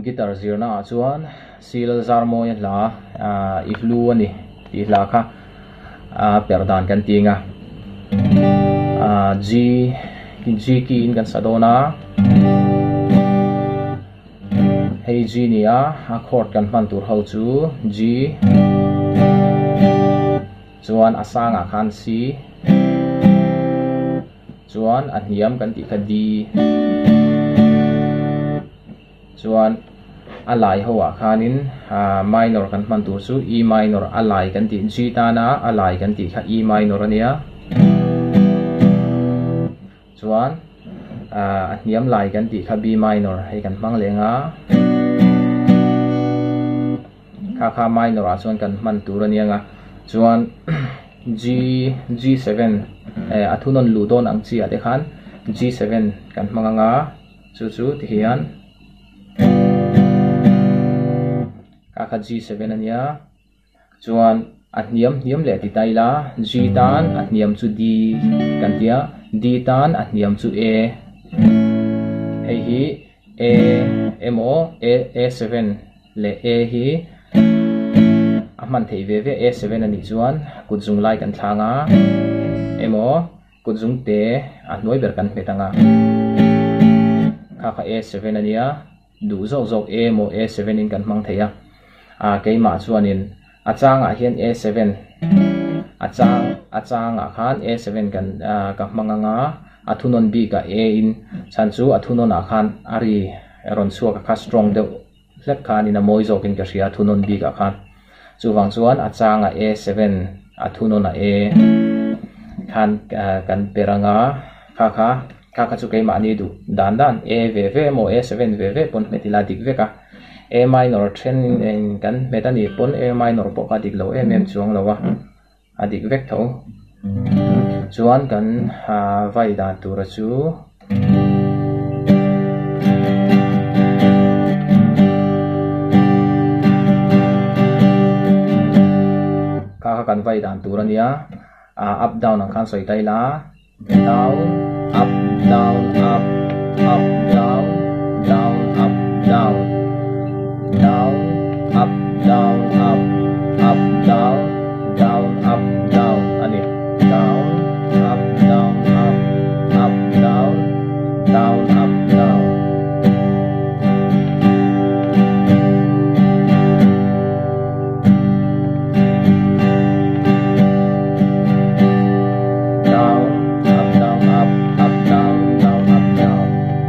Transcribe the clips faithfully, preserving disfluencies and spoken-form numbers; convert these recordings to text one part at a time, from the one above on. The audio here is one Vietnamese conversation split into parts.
guitar zirna chuan sil zarmo la ihlu ani ti la kha perdan kan tinga G G key in kan sadona hei G nia a chord kan man tur ho chu G chuan asanga khan C chuan a hniam kan ti kha D chuan alai hoa khanin minor kan man tur chu E minor alai kan ti G ta na alai kan ti kha E minor ania chuan a hniam lai kan ti kha B minor hei kan mang lenga kha kha minor a chuan kan man tur ania nga chuan G G seven a thunon ludon ang chi ate khan G seven kan manga nga chu chu ti hian kha G seven ania chuan a hniam hniam le ti taila G tan a hniam chu D kan tia D tan a hniam chu A hei hi A mo A A7 le A hi a man thei ve ve A seven ani chuan kutzung lai kan thlanga emo kutzung te a hnoi ber kan petanga kha kha A seven ania du zo zo A mo A seven in kan mang theia a keima chuanin a changa hian A seven a chang a changa khan A seven kan ka manganga a thunon B ka A in chan chu a thunon a khan ari ron suak ka strong de hlek khan in a moi zo kin ka ria thunon B ka khan chu wang chuan a changa A seven a thunon a A khan kan peranga kha kha kha kha chu keima ani du dan dan A ve ve mo A seven ve ve pon metila dik ve ka A minor ten in kan metani pon A minor po ka dik lo em em chuang lo wa adik vek tho chuan kan vai da tur chu ka kan vai dan tur ania up down ang khan soi tai la down up down up up down down up down down up down up up down down up down ani down up down up up down down up down down up down up up down down up down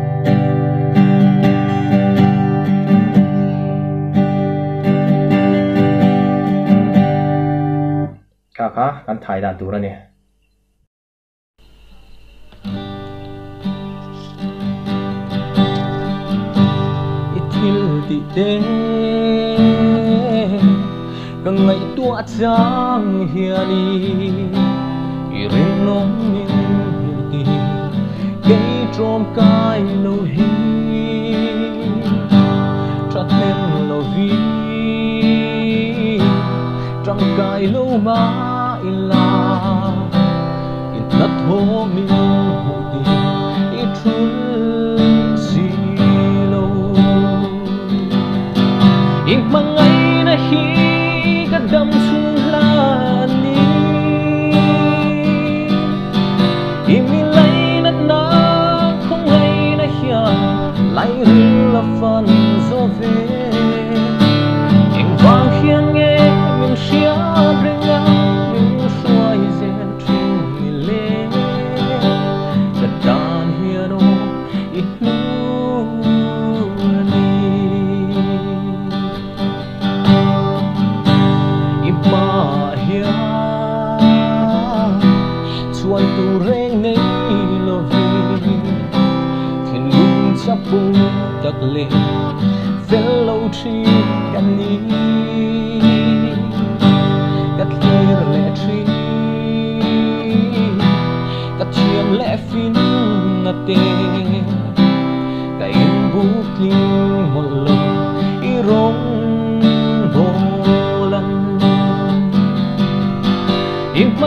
kha kha kan thai dan tur ani ithil ti te kang ngai tua chang hiani i rin nong min ti ke trom kai lo hi trat men lo vi tram kai lo ma ila in nat ho min ti i thul si lo in mangai na hi ka dam chung la ni i mi lai na na không ai na hia lai ru la fan zo ve in wang hian nghe min sia bringa min suai zen trin mi le ka dan hian o i nu ni i ma hia chuan tu reng nei lo vi thin lung chapu tak le fellow chi kan ni kat lir le tri kat chiam le fin na te ka in but ling mol lo i rong bolan in